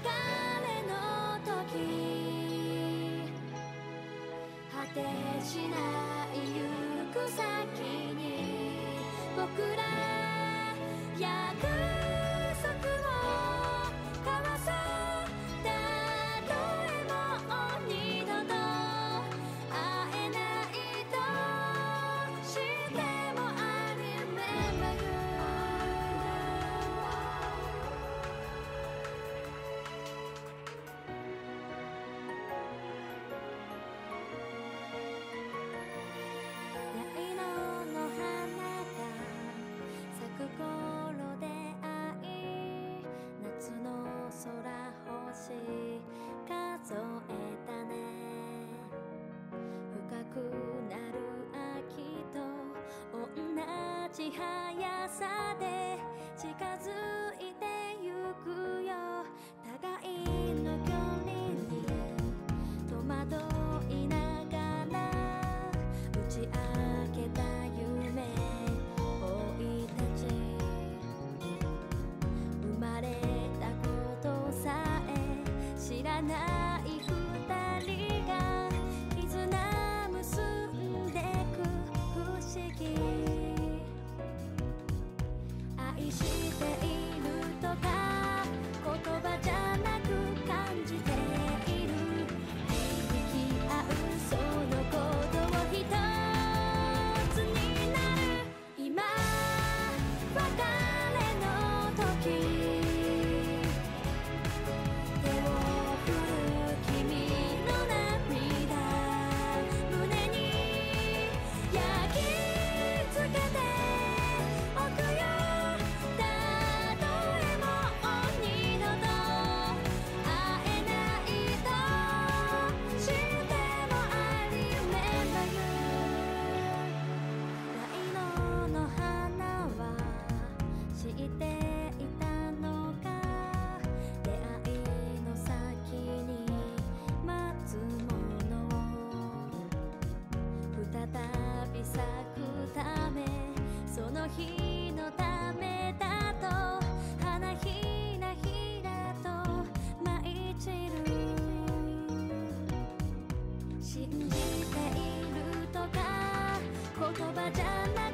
れの時、果てしない行く先に僕ら約束を交わそう。たとえもう二度と会えないとしても I remember you。 八色の花が咲く頃で会い、夏の空星数えたね。深くなる秋と同じ速さで近づいてゆくよ。互いの距離に戸惑いながら打ち明けた夢追い立ち、生まれたことさえ知らない二人が絆結んでく不思議。愛しているとか言葉じゃなく感じている。響き合うそのことを一つになる。今別れの時、手を振る君の涙、胸に焼き付けておくよ。たとえもう二度と会えないとしても I remember you。 八色の花は知っていたのか、出会いの先に待つものを再び咲くため、その日のためだと花ひらひらと舞い散る。信じているとか言葉じゃない